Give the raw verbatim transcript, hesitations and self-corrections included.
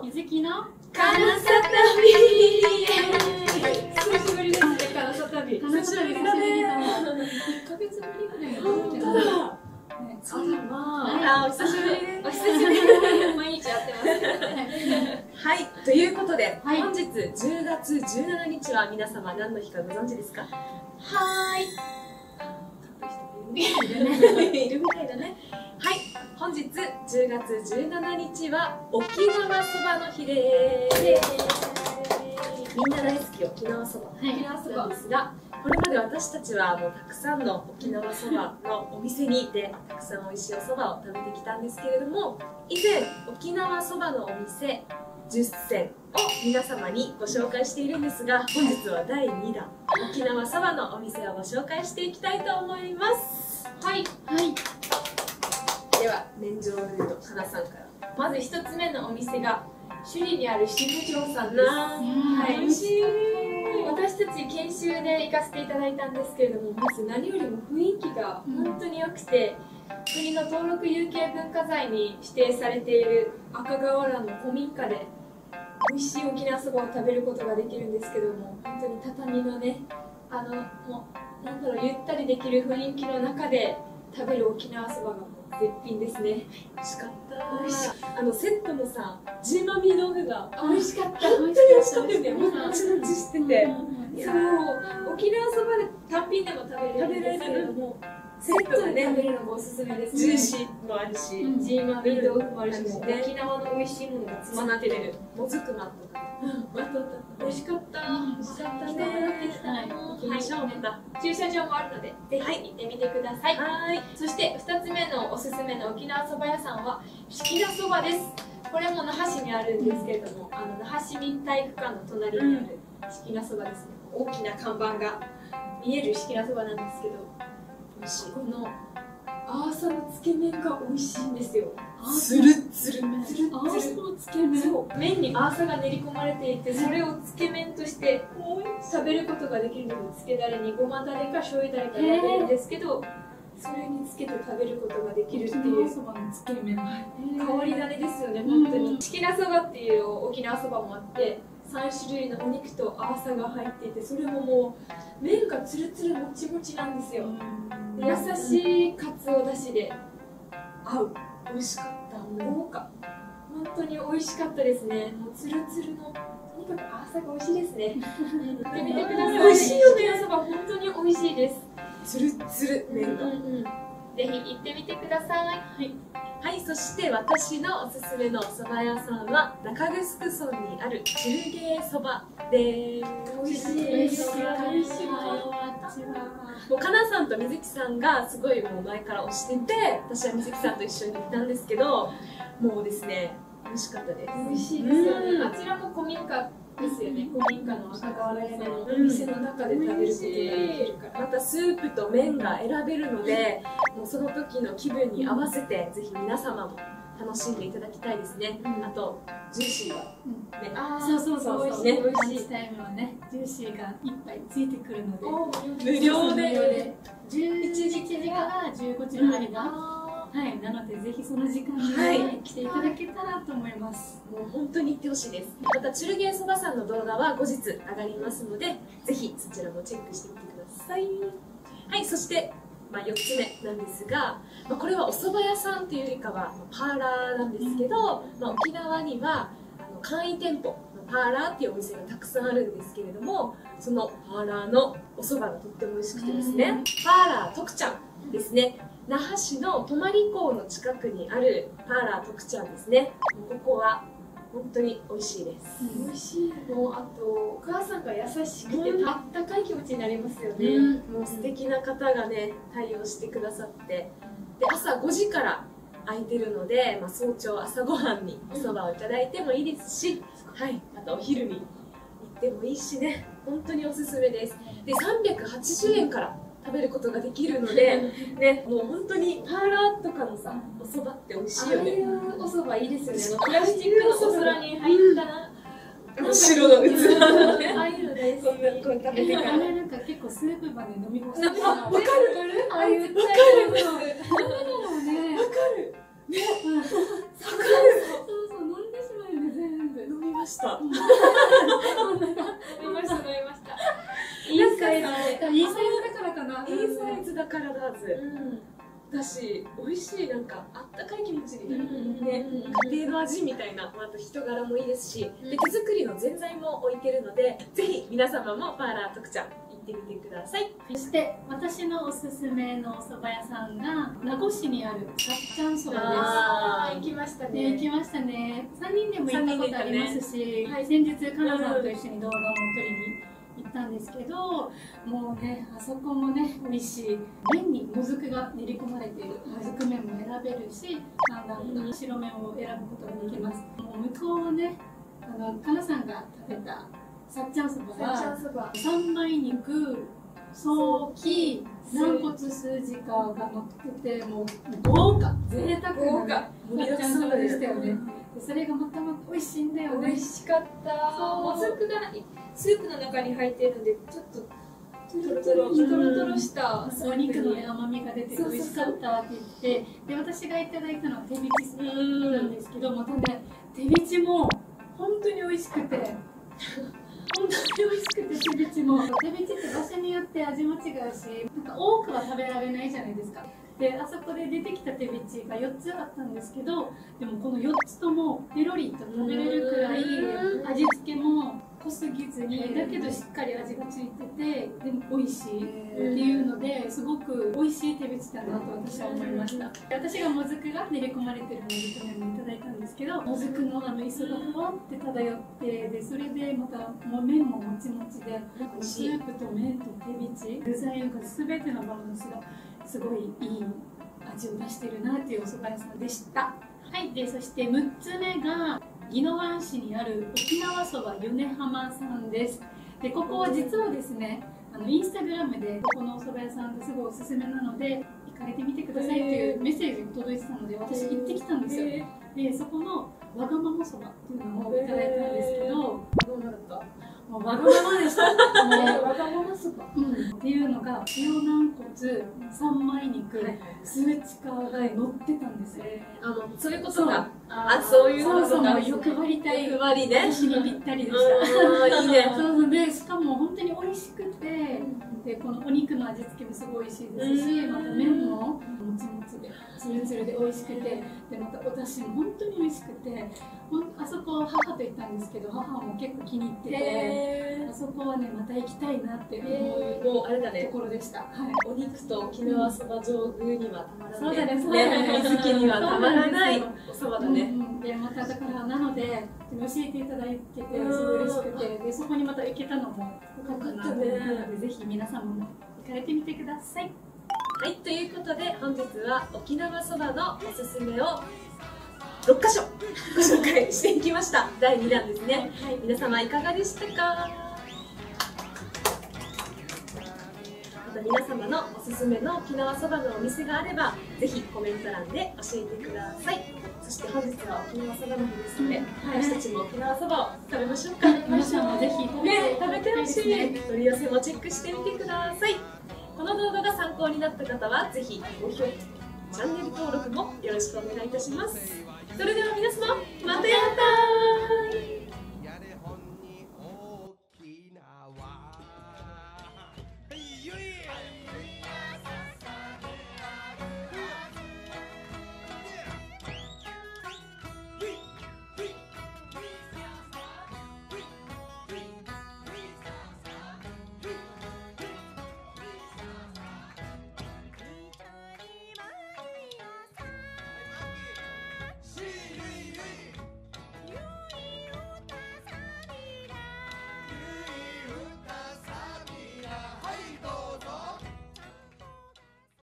とゆずきのカナサ旅。 久しぶりですね、カナサ旅。 久しぶりだね。 いっかげつぶりぐらい。 本当だ。そうだな。あ、お久しぶりです。 お久しぶり。毎日やってます。 はい、ということで、 はい本日じゅうがつじゅうしちにちは皆様何の日かご存知ですか？ はーい。 いるみたいだね。はい、本日じゅうがつじゅうしちにちは沖縄そばの日です。みんな大好き沖縄そば、 はい沖縄そばですが、これまで私たちはもうたくさんの沖縄そばのお店に行ってたくさん美味しいおそばを食べてきたんですけれども、以前沖縄そばのお店じゅっせんを皆様にご紹介しているんですが、本日はだいにだん沖縄そばのお店をご紹介していきたいと思います。 はい。はい。 では免状ルート、かなさんから。 まず一つ目のお店が首里にある支部長さんです。 は、 はいい。 美味しい。 私たち研修で行かせていただいたんですけれども、まず何よりも雰囲気が本当に良くて、国の登録有形文化財に指定されている赤瓦の古民家で美味しい沖縄そばを食べることができるんですけども、本当に畳のね、あのもうなんだろう、ゆったりできる雰囲気の中で食べる沖縄そばがもう絶品ですね。 美味しかった。 美味しい。 あのセットのさ、ジーマミー豆腐が美味しかった。 本当に美味しかったよね。もっちもちしてて、 そう、沖縄そばで単品でも食べれるんですけれども、セットで食べるのがおすすめですね。 ジューシーもあるし、 うん、ジーマミー豆腐もあるし、 うんね、沖縄の美味しいものが詰まってる。 もずくまっとか、 美味しかった。 美味しかったね。行きましょう。また駐車場もあるので、ぜひ行ってみてください。 はい。 そしてふたつめのおすすめの沖縄そば屋さんは式田そばです。これも那覇市にあるんですけれども、あの那覇市民体育館の隣にある式田そばですね。大きな看板が見える式田そばなんですけど、 美味しい。 このアーサのつけ麺が美味しいんですよ。 つるつるつるつるのつけ麺。そう、麺にアーサが練り込まれていて、それをつけ麺として食べることができるので、つけだれにごまだれか醤油だれか入れるんですけど、それにつけて食べることができるっていうそばのつけ麺、 変わり種ですよね、本当に。式田そばっていう沖縄そばもあって、さんしゅるいのお肉とアーサが入っていて、それももう麺がつるつるもちもちなんですよ。で優しいかつおだしで合う。 美味しかった。 豪華。本当に美味しかったですね。もうつるつるの、とにかくアーサが美味しいですね。行ってみてください。 美味しいよね。 沖縄そば本当に美味しいです。 つるつる麺が。 うんうん、ぜひ行ってみてください。はい。 はい、そして私のおすすめのお蕎麦屋さんは中城村にあるチルゲーそばです。 美味しい。 美味しい。美味しい。もうかなさんとみずきさんがすごいもう前から推してて、私はみずきさんと一緒に行ったんですけど、もうですね、美味しかったです。 美味しいですよね。あちらも古民家ですよね。古民家の赤瓦屋根のお店の中で食べることができるから。 またスープと麺が選べるので、もうその時の気分に合わせてぜひ皆様も楽しんでいただきたいですね。 うん、 あとジューシーがね、 あそうそうそうそう、 ね、 ランチタイムはね、ジューシーが一杯ついてくるので、 無料でじゅういちじからじゅうごじの間、はい、なのでぜひその時間に、 はい、 来ていただけたらと思います。 もう本当に行ってほしいです。またチルゲーそばさんの動画は後日上がりますので、ぜひそちらもチェックしてみてください。はい、そしてまあよっつめなんですが、まあ、これはお蕎麦屋さんというよりかはパーラーなんですけど、まあ、沖縄にはあの簡易店舗パーラーっていうお店がたくさんあるんですけれども、そのパーラーのお蕎麦がとっても美味しくてですね、パーラー徳ちゃんですね。那覇市の泊港の近くにあるパーラー徳ちゃんですね。ここは本当に美味しいです。 美味しい。もうあとお母さんが優しくて、うん、あったかい気持ちになりますよね。 うん、もう素敵な方がね対応してくださって、で朝ごじから空いてるので、まあ、早朝朝ごはんにおそばをいただいてもいいですし、うん、はい、またお昼に行ってもいいしね、本当におすすめです。でさんびゃくはちじゅうえんから食べることができるので、ね、もう本当にパーラーとかのさ、お蕎麦って美味しいよね。 ああいうお蕎麦いいですよね。プラスチックのお皿に入った白の器のね、 ああいうの大好き。 こんなこう食べてから。 あれなんか結構スープまで飲み干す。 あ、わかる。 ああいうわかる。わかる。 ね。 わかる。ね。わかる。 そうそう飲んでしまうんで全部。 だし美味しい、なんかあったかい気持ちになる、 うんね、家庭の味みたいな、まあ、あと人柄もいいですし、で手作りのぜんざいも置いてるので、ぜひ皆様もパーラー徳ちゃん行ってみてください。 そして私のおすすめのお蕎麦屋さんが名護市にあるさっちゃんそばです。 あー、行きましたね。 ね、行きましたね。さんにんでも行ったことありますし、 はい、 先日かなさんと一緒に動画も撮りに行ったんですけど、もうね、あそこもね美味しい。麺にもずくが練り込まれているもずく麺も選べるし、なんだろうな、白麺を選ぶことができます。もう向こうはね、あのかなさんが食べたさっちゃんそばさっちゃんはそば、 三枚肉、ソーキ、軟骨スジカが乗ってて、もう豪華、贅沢豪な華さっちゃんそばでしたよね。でそれがまたまた美味しいんだよね。 美味しかった。 そうもずくがスープの中に入っているので、ちょっとトロトロトロトロしたお肉の、ね、甘みが出てて美味しかったって言って、で私がいただいたのは手びちスーなんですけど、またね手びちも本当に美味しくて本当に美味しくて、手びちも手びちって場所によって味も違うし、なんか多くは食べられないじゃないですか。であそこで出てきた手びちがよっつあったんですけど、でもこのよっつともペロリと食べれるくらい味付けも濃すぎずに、だけどしっかり味がついてて、でも美味しいっていうのですごく美味しい手びちだなと私は思いました。私がもずくが練り込まれてるもずく麺をいただいたんですけど、もずくのあの磯がふわって漂って、でそれでまたもう麺ももちもちで、スープと麺と手びち具材が全てのバランスがすごいいい味を出してるなっていうお蕎麦屋さんでした。はい、でそしてむっつめが宜野湾市にある沖縄そば米浜さんです。でここは実はですね、あのインスタグラムでここのお蕎麦屋さんがすごいおすすめなので行かれてみてくださいっていうメッセージが届いてたので、私行ってきたんですよ。でそこのわがままそばっていうのをいただいたんですけど、 どうなるか。 もうわがままでした。もうわがままそば、 うん、っていうのが塩軟骨、三枚肉、スーチカーが乗ってたんですよ。 あのそういうことが、 ああ、そういうそうそう、 ことが、 欲張りたい。 欲張りね。 私にぴったりでしうん、いいね。 た。そうそうで、しかも本当に美味しくて、でこのお肉の味付けもすごい美味しいですし、また麺ももちもちでツルツルで美味しくて、でまたお出汁も本当に美味しくて、ほんあそこ母と行ったんですけど、母も結構気に入ってて、あそこはねまた行きたいなって思うもうあれだとね。 ころでした。はい。 お肉と沖縄そば上宮にはたまらない。 そうだね、そうだね。 好きにはたまらないおそばだね。 うんうん、でまただからなので教えていただいててすごい嬉しくて、でそこにまた行けたのも良かったなと思ったので、ぜひ皆様も行かれてみてください。 はい、ということで本日は沖縄そばのおすすめをろっかしょご紹介していきました。だいにだんですね。はい、皆様いかがでしたか？また皆様のおすすめの沖縄そばのお店があればぜひコメント欄で教えてください。そして本日は沖縄そばの日ですので、私たちも沖縄そばを食べましょうか。 皆さんもぜひ食べて、 ね、食べてほしい。 ね、 取り寄せもチェックしてみてください。この動画が参考になった方はぜひ高評価、チャンネル登録もよろしくお願いいたします。それでは皆様、またやったー。